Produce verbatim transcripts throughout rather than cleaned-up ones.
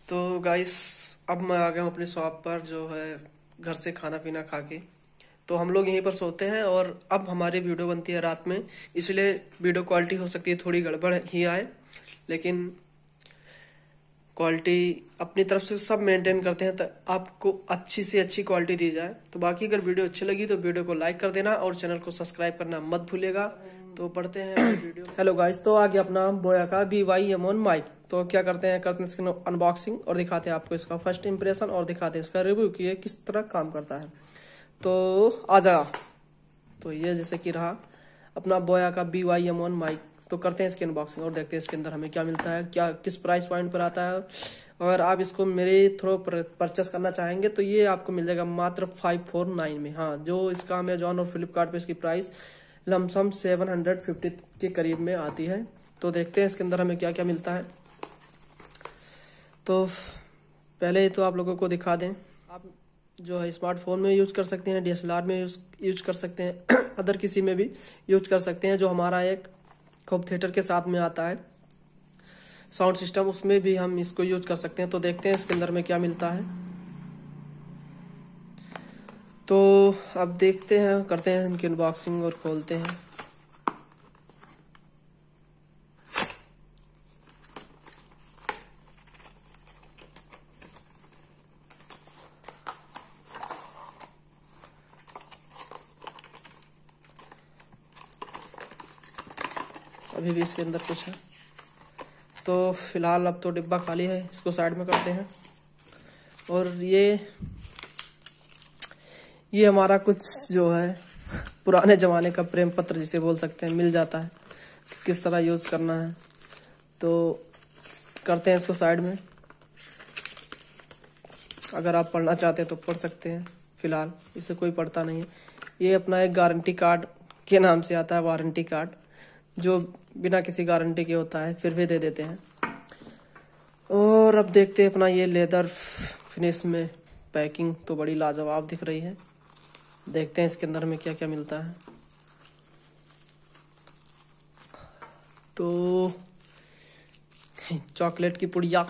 तो गाइस, अब मैं आ गया हूँ अपनी शॉप पर, जो है घर से खाना पीना खा के। तो हम लोग यहीं पर सोते हैं और अब हमारी वीडियो बनती है रात में, इसलिए वीडियो क्वालिटी हो सकती है थोड़ी गड़बड़ ही आए, लेकिन क्वालिटी अपनी तरफ से सब मेंटेन करते हैं तो आपको अच्छी से अच्छी क्वालिटी दी जाए। तो बाकी अगर वीडियो अच्छी लगी तो वीडियो को लाइक कर देना और चैनल को सब्सक्राइब करना मत भूलिएगा। तो पढ़ते हैं वीडियो। हेलो गाइस, तो आ गया अपना बोया का B Y M one mic. तो क्या करते हैं, करते हैं इसकी अनबॉक्सिंग और दिखाते हैं आपको इसका फर्स्ट इंप्रेशन और दिखाते हैं इसका रिव्यू कि ये किस तरह काम करता है। तो आ जा। तो ये जैसे कि रहा अपना बोया का B Y M one mic. तो करते हैं इसकी अनबॉक्सिंग और देखते हैं इसके अंदर हमें क्या मिलता है, क्या किस प्राइस पॉइंट पर आता है। अगर आप इसको मेरे थ्रू परचेस करना चाहेंगे तो ये आपको मिल जाएगा मात्र फाइव फोर नाइन में। हाँ, जो इसका अमेजॉन और फ्लिपकार्ट पे इसकी price lump sum seven hundred fifty के करीब में आती है। तो देखते हैं इसके अंदर हमें क्या क्या मिलता है। तो पहले तो आप लोगों को दिखा दें, आप जो है स्मार्टफोन में यूज कर सकते हैं, डी एस एल आर में यूज यूज कर सकते हैं, अदर किसी में भी यूज कर सकते हैं। जो हमारा एक होम थिएटर के साथ में आता है साउंड सिस्टम, उसमें भी हम इसको यूज कर सकते हैं। तो देखते हैं इसके अंदर में क्या मिलता है। तो अब देखते हैं, करते हैं इनकी अनबॉक्सिंग और खोलते हैं। अभी भी इसके अंदर कुछ है, तो फिलहाल अब तो डिब्बा खाली है, इसको साइड में करते हैं। और ये ये हमारा कुछ जो है पुराने जमाने का प्रेम पत्र जिसे बोल सकते हैं, मिल जाता है कि किस तरह यूज करना है। तो करते हैं इसको साइड में। अगर आप पढ़ना चाहते हैं तो पढ़ सकते हैं, फिलहाल इससे कोई पढ़ता नहीं है। ये अपना एक गारंटी कार्ड के नाम से आता है, वारंटी कार्ड, जो बिना किसी गारंटी के होता है, फिर भी दे देते हैं। और अब देखते हैं अपना ये लेदर फिनिश में पैकिंग तो बड़ी लाजवाब दिख रही है। देखते हैं इसके अंदर में क्या क्या मिलता है। तो चॉकलेट की पुड़िया,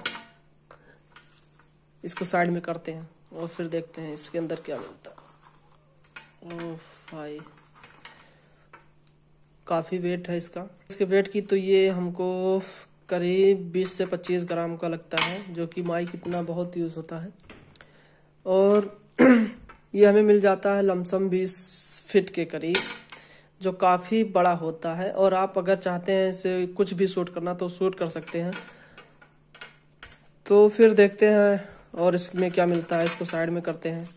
इसको साइड में करते हैं और फिर देखते हैं इसके अंदर क्या मिलता है। ओह भाई, काफी वेट है इसका। इसके वेट की तो ये हमको करीब बीस से पच्चीस ग्राम का लगता है, जो कि माइक इतना बहुत यूज होता है। और ये हमें मिल जाता है लमसम बीस फीट के करीब, जो काफी बड़ा होता है। और आप अगर चाहते हैं इसे कुछ भी शूट करना तो शूट कर सकते हैं। तो फिर देखते हैं और इसमें क्या मिलता है, इसको साइड में करते हैं।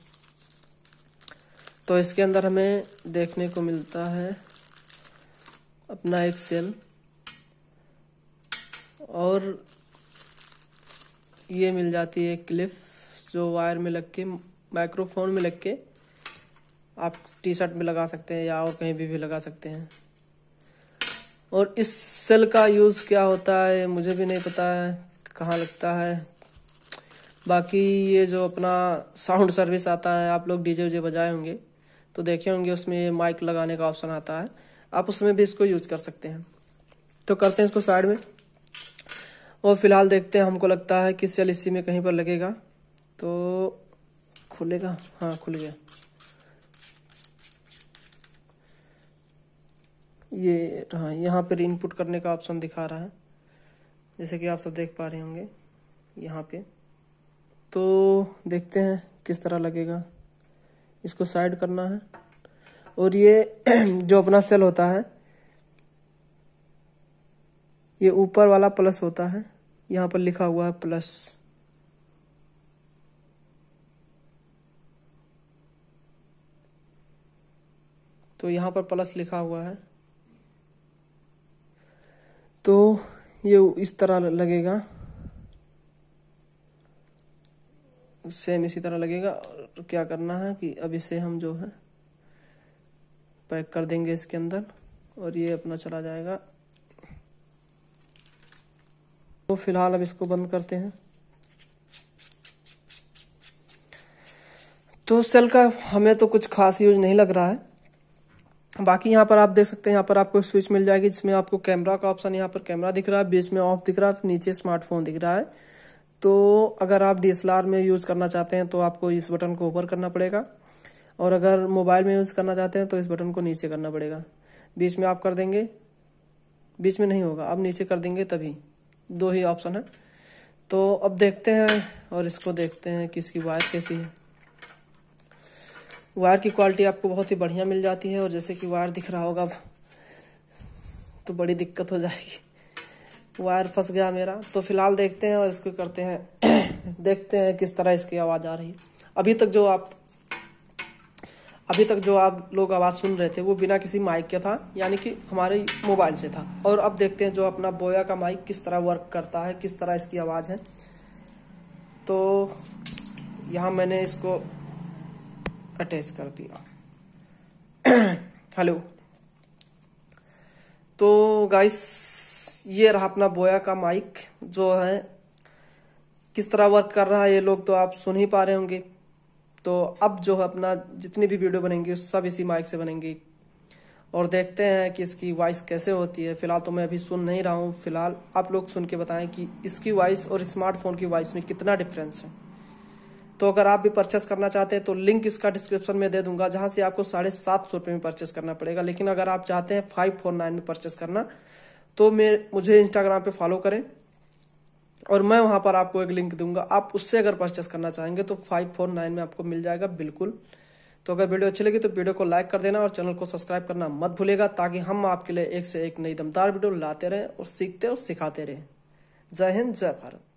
तो इसके अंदर हमें देखने को मिलता है अपना एक सेल, और ये मिल जाती है क्लिप, जो वायर में लग के, माइक्रोफोन में लग के आप टी शर्ट में लगा सकते हैं या और कहीं भी भी लगा सकते हैं। और इस सेल का यूज़ क्या होता है मुझे भी नहीं पता है, कहाँ लगता है। बाकी ये जो अपना साउंड सर्विस आता है, आप लोग डीजे वीजे बजाए होंगे तो देखे होंगे, उसमें माइक लगाने का ऑप्शन आता है, आप उसमें भी इसको यूज कर सकते हैं। तो करते हैं इसको साइड में और फिलहाल देखते हैं। हमको लगता है कि सेल इसी में कहीं पर लगेगा। तो खुलेगा, हाँ खुल गया। ये हाँ, यहाँ पर इनपुट करने का ऑप्शन दिखा रहा है, जैसे कि आप सब देख पा रहे होंगे यहाँ पे। तो देखते हैं किस तरह लगेगा, इसको साइड करना है। और ये जो अपना सेल होता है, ये ऊपर वाला प्लस होता है, यहाँ पर लिखा हुआ है प्लस। तो यहाँ पर प्लस लिखा हुआ है। तो ये इस तरह लगेगा, सेम इसी तरह लगेगा। और क्या करना है कि अब इसे हम जो है पैक कर देंगे इसके अंदर, और ये अपना चला जाएगा। तो फिलहाल अब इसको बंद करते हैं। तो सेल का हमें तो कुछ खास यूज नहीं लग रहा है। बाकी यहाँ पर आप देख सकते हैं, यहाँ पर आपको स्विच मिल जाएगी जिसमें आपको कैमरा का ऑप्शन, यहाँ पर कैमरा दिख रहा है, बीच में ऑफ दिख रहा है, नीचे स्मार्टफोन दिख रहा है। तो अगर आप डी एस एल आर में यूज़ करना चाहते हैं तो आपको इस बटन को ऊपर करना पड़ेगा, और अगर मोबाइल में यूज़ करना चाहते हैं तो इस बटन को नीचे करना पड़ेगा। बीच में आप कर देंगे, बीच में नहीं होगा, अब नीचे कर देंगे तभी, दो ही ऑप्शन है। तो अब देखते हैं और इसको देखते हैं कि इसकी वायर कैसी है। वायर की क्वालिटी आपको बहुत ही बढ़िया मिल जाती है, और जैसे कि वायर दिख रहा होगा अब तो बड़ी दिक्कत हो जाएगी, वायर फंस गया मेरा। तो फिलहाल देखते हैं और इसको करते हैं देखते हैं किस तरह इसकी आवाज़ आ रही है। अभी तक जो आप अभी तक जो आप लोग आवाज़ सुन रहे थे वो बिना किसी माइक के था, यानी कि हमारे मोबाइल से था। और अब देखते हैं जो अपना बोया का माइक किस तरह वर्क करता है, किस तरह इसकी आवाज़ है। तो यहाँ मैंने इसको अटैच कर दिया। हेलो, तो गाइस ये रहा अपना बोया का माइक, जो है किस तरह वर्क कर रहा है ये लोग तो आप सुन ही पा रहे होंगे। तो अब जो है अपना जितनी भी वीडियो बनेंगी सब इसी माइक से बनेंगी, और देखते हैं कि इसकी वॉइस कैसे होती है। फिलहाल तो मैं अभी सुन नहीं रहा हूँ, फिलहाल आप लोग सुन के बताएं कि इसकी वॉइस और स्मार्टफोन की वॉइस में कितना डिफरेंस है। तो अगर आप भी परचेस करना चाहते हैं तो लिंक इसका डिस्क्रिप्शन में दे दूंगा, जहां से आपको साढ़े सात सौ रुपये में परचेस करना पड़ेगा। लेकिन अगर आप चाहते हैं फाइव फोर नाइन में परचेस करना तो मैं मुझे इंस्टाग्राम पे फॉलो करें, और मैं वहां पर आपको एक लिंक दूंगा। आप उससे अगर परचेस करना चाहेंगे तो फाइव फोर नाइन में आपको मिल जाएगा बिल्कुल। तो अगर वीडियो अच्छी लगी तो वीडियो को लाइक कर देना और चैनल को सब्सक्राइब करना मत भूलेगा, ताकि हम आपके लिए एक से एक नई दमदार वीडियो लाते रहें और सीखते और सिखाते रहें। जय हिंद, जय भारत।